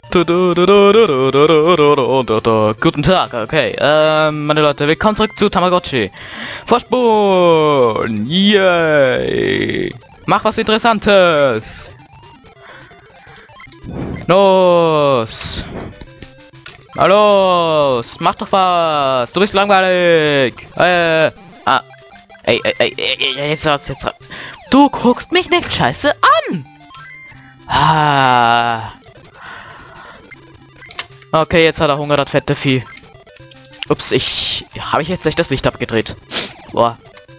Guten Tag, okay. Meine Leute, willkommen zurück zu Tamagotchi. Vorspulen! Yay! Mach was Interessantes! Los! Na los! Mach doch was! Du bist langweilig! Jetzt. Du guckst mich nicht scheiße an! Okay, jetzt hat er Hunger, das fette Vieh. Ups, habe ich jetzt echt das Licht abgedreht? Boah.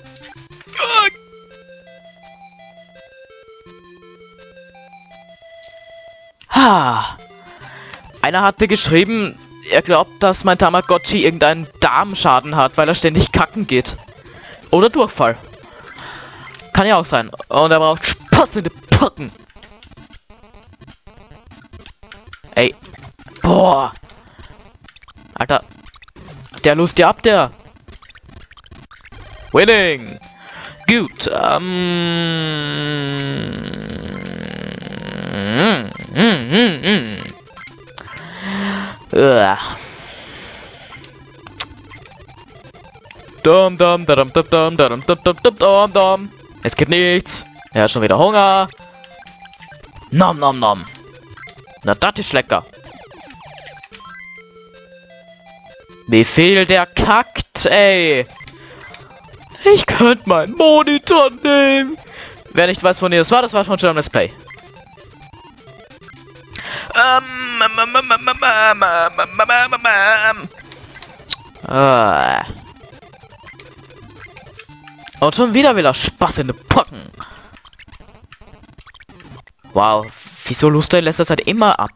Einer hatte geschrieben, er glaubt, dass mein Tamagotchi irgendeinen Darmschaden hat, weil er ständig kacken geht. Oder Durchfall. Kann ja auch sein. Und er braucht Spaß in den Pocken. Ey. Boah. Alter. Der lust ja ab, der. Winning. Gut. Es gibt nichts. Er hat schon wieder Hunger. Nom nom nom. Na, das ist lecker. Wie viel der kackt, ey. Ich könnte meinen Monitor nehmen. Wer nicht weiß, von ihr das war schon ein Let's Play. Und schon wieder will er Spaß in den Pocken. Wow, wieso Lust lässt das halt immer ab?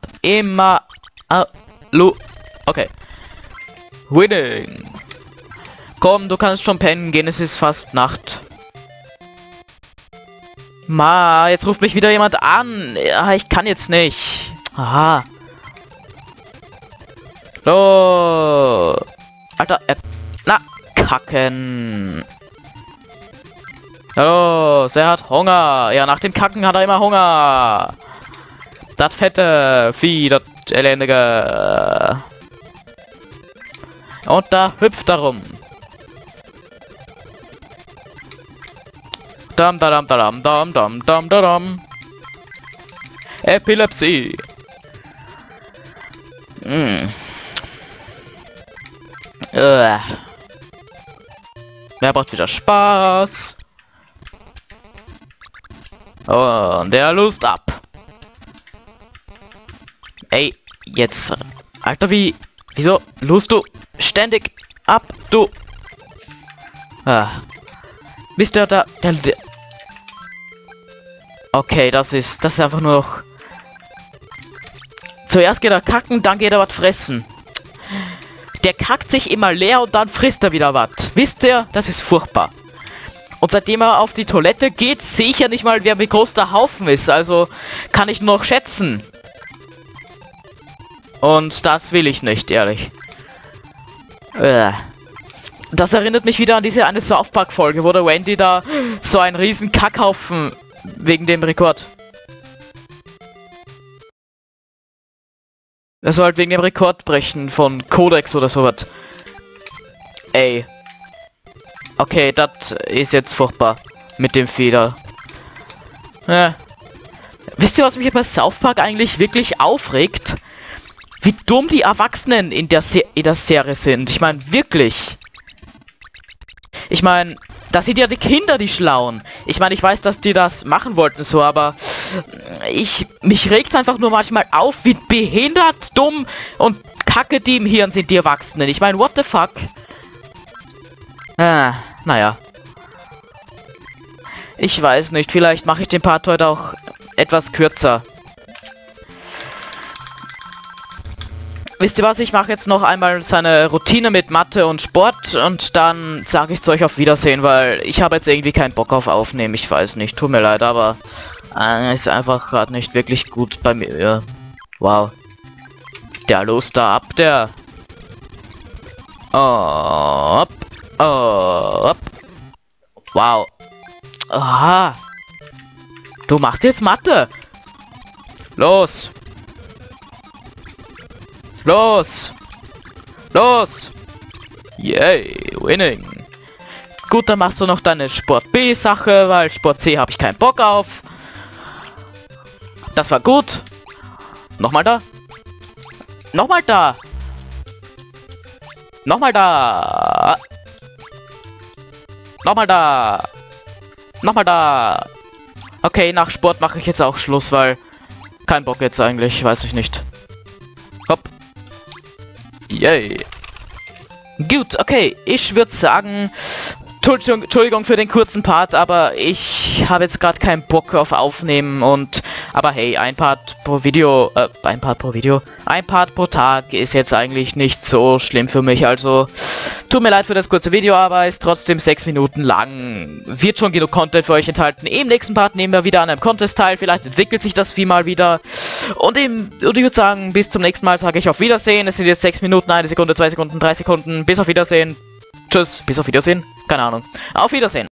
Okay. Winning. Komm, du kannst schon pennen gehen, es ist fast Nacht. Jetzt ruft mich wieder jemand an. Ja, ich kann jetzt nicht. Aha. Oh. Alter, na, kacken. Oh, er hat Hunger. Ja, nach dem Kacken hat er immer Hunger. Das fette Vieh, das elendige. Und da hüpft er rum. Dam dam dam dam dam dam dam. Epilepsie. Wer braucht wieder Spaß? Und der lust ab. Ey, jetzt. Alter, wieso lust du ständig ab, du? Bist du da? Okay, das ist einfach nur noch. Zuerst geht er kacken, dann geht er was fressen. Der kackt sich immer leer und dann frisst er wieder was. Wisst ihr? Das ist furchtbar. Und seitdem er auf die Toilette geht, sehe ich ja nicht mal, wie groß der Haufen ist. Also kann ich nur noch schätzen. Und das will ich nicht, ehrlich. Das erinnert mich wieder an diese eine South Park Folge, wo der Wendy da so einen riesen Kackhaufen wegen dem Rekord. Er soll halt wegen dem Rekord brechen von Codex oder sowas. Ey. Okay, das ist jetzt furchtbar mit dem Feder. Wisst ihr, was mich bei South Park eigentlich wirklich aufregt? Wie dumm die Erwachsenen in der Serie sind. Ich meine, wirklich. Ich meine, das sind ja die Kinder, die Schlauen. Ich meine, ich weiß, dass die das machen wollten so, aber mich regt einfach nur manchmal auf, wie behindert, dumm und kacke die im Hirn sind die Erwachsenen. Ich meine, what the fuck? Naja. Ich weiß nicht, vielleicht mache ich den Part heute auch etwas kürzer. Wisst ihr was, ich mache jetzt noch einmal seine Routine mit Mathe und Sport und dann sage ich zu euch auf Wiedersehen, weil ich habe jetzt irgendwie keinen Bock auf Aufnehmen, ich weiß nicht, tut mir leid, aber ist einfach gerade nicht wirklich gut bei mir. Ja. Wow. Der los da ab, der. Wow. Aha. Du machst jetzt Mathe. Los. Los! Los! Yay, winning. Gut, dann machst du noch deine Sport B-Sache, weil Sport C habe ich keinen Bock auf. Das war gut. Nochmal da. Nochmal da. Nochmal da. Nochmal da. Nochmal da. Okay, nach Sport mache ich jetzt auch Schluss, weil... Kein Bock jetzt eigentlich, weiß ich nicht. Hopp. Yay. Gut, okay, ich würde sagen... Entschuldigung für den kurzen Part, aber ich habe jetzt gerade keinen Bock auf Aufnehmen und... Aber hey, ein Part pro Tag ist jetzt eigentlich nicht so schlimm für mich, also... Tut mir leid für das kurze Video, aber ist trotzdem 6 Minuten lang. Wird schon genug Content für euch enthalten. Im nächsten Part nehmen wir wieder an einem Contest teil, vielleicht entwickelt sich das Vieh mal wieder. Und ich würde sagen, bis zum nächsten Mal sage ich auf Wiedersehen. Es sind jetzt 6 Minuten, 1 Sekunde, 2 Sekunden, 3 Sekunden. Bis auf Wiedersehen. Tschüss, bis auf Wiedersehen. Keine Ahnung. Auf Wiedersehen.